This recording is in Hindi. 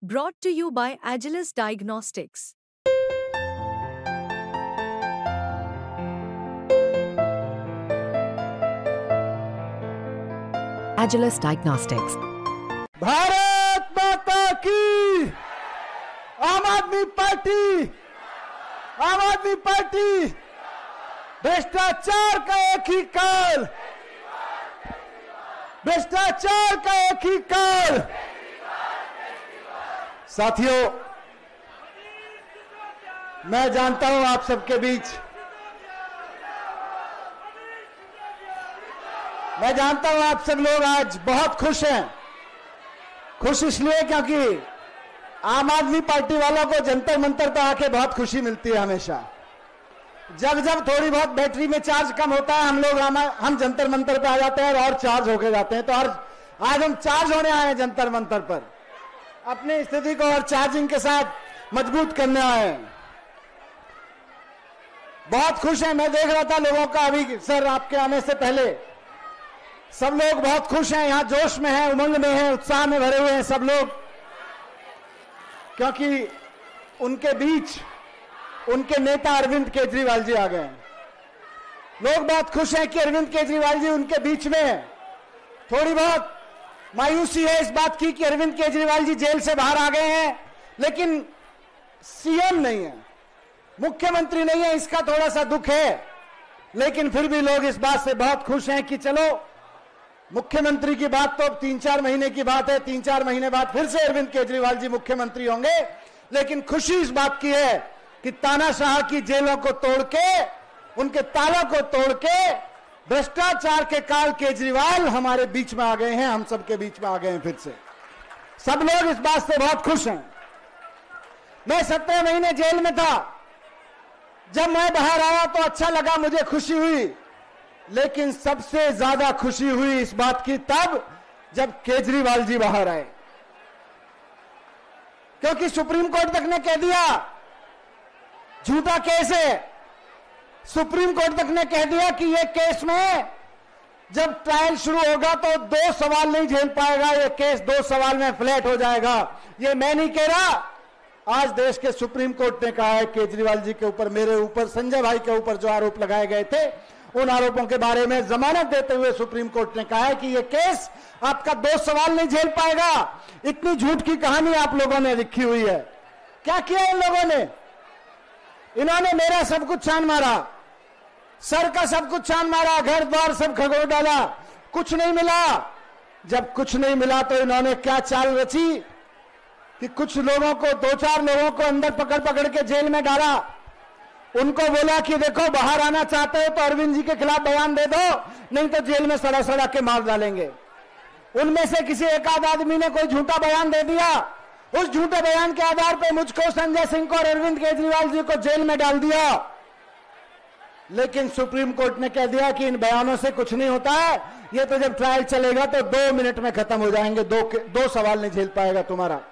Brought to you by Agilus Diagnostics. Agilus Diagnostics. Bharat माता की, आम आदमी पार्टी, आम आदमी पार्टी, भ्रष्टाचार का एक ही काल, भ्रष्टाचार का एक ही काल। साथियों, मैं जानता हूं आप सबके बीच, मैं जानता हूं आप सब लोग आज बहुत खुश हैं। खुश इसलिए क्योंकि आम आदमी पार्टी वालों को जंतर मंतर पर आके बहुत खुशी मिलती है। हमेशा जब जब थोड़ी बहुत बैटरी में चार्ज कम होता है, हम जंतर मंतर पे आ जाते हैं और चार्ज होके जाते हैं। तो आज हम चार्ज होने आए हैं जंतर मंतर पर, अपनी स्थिति को और चार्जिंग के साथ मजबूत करने आए हैं। बहुत खुश हैं। मैं देख रहा था लोगों का अभी, सर आपके आने से पहले सब लोग बहुत खुश हैं, यहां जोश में हैं, उमंग में हैं, उत्साह में भरे हुए हैं सब लोग, क्योंकि उनके बीच उनके नेता अरविंद केजरीवाल जी आ गए हैं। लोग बहुत खुश हैं कि अरविंद केजरीवाल जी उनके बीच में हैं। थोड़ी बहुत मायूसी है इस बात की कि अरविंद केजरीवाल जी जेल से बाहर आ गए हैं, लेकिन सीएम नहीं है, मुख्यमंत्री नहीं है, इसका थोड़ा सा दुख है। लेकिन फिर भी लोग इस बात से बहुत खुश हैं कि चलो, मुख्यमंत्री की बात तो अब 3-4 महीने की बात है, 3-4 महीने बाद फिर से अरविंद केजरीवाल जी मुख्यमंत्री होंगे। लेकिन खुशी इस बात की है कि तानाशाह की जेलों को तोड़ के, उनके तालों को तोड़ के, भ्रष्टाचार के काल केजरीवाल हमारे बीच में आ गए हैं, हम सबके बीच में आ गए हैं फिर से। सब लोग इस बात से बहुत खुश हैं। मैं 17 महीने जेल में था। जब मैं बाहर आया तो अच्छा लगा, मुझे खुशी हुई। लेकिन सबसे ज्यादा खुशी हुई इस बात की तब जब केजरीवाल जी बाहर आए, क्योंकि सुप्रीम कोर्ट तक ने कह दिया झूठा केस है। सुप्रीम कोर्ट तक ने कह दिया कि ये केस में जब ट्रायल शुरू होगा तो 2 सवाल नहीं झेल पाएगा, ये केस 2 सवाल में फ्लैट हो जाएगा। ये मैं नहीं कह रहा, आज देश के सुप्रीम कोर्ट ने कहा है केजरीवाल जी के ऊपर, मेरे ऊपर, संजय भाई के ऊपर जो आरोप लगाए गए थे, उन आरोपों के बारे में जमानत देते हुए सुप्रीम कोर्ट ने कहा है कि ये केस आपका 2 सवाल नहीं झेल पाएगा। इतनी झूठ की कहानी आप लोगों ने लिखी हुई है। क्या किया इन लोगों ने? इन्होंने मेरा सब कुछ छान मारा, सर का सब कुछ छान मारा, घर द्वार सब खगोल डाला, कुछ नहीं मिला। जब कुछ नहीं मिला तो इन्होंने क्या चाल रची कि कुछ लोगों को, 2-4 लोगों को अंदर पकड़ पकड़ के जेल में डाला। उनको बोला कि देखो, बाहर आना चाहते हो तो अरविंद जी के खिलाफ बयान दे दो, नहीं तो जेल में सड़ा सड़ा के मार डालेंगे। उनमें से किसी एक आध आदमी ने कोई झूठा बयान दे दिया। उस झूठे बयान के आधार पर मुझको, संजय सिंह को और अरविंद केजरीवाल जी को जेल में डाल दिया। लेकिन सुप्रीम कोर्ट ने कह दिया कि इन बयानों से कुछ नहीं होता है, ये तो जब ट्रायल चलेगा तो 2 मिनट में खत्म हो जाएंगे, 2 सवाल नहीं झेल पाएगा तुम्हारा।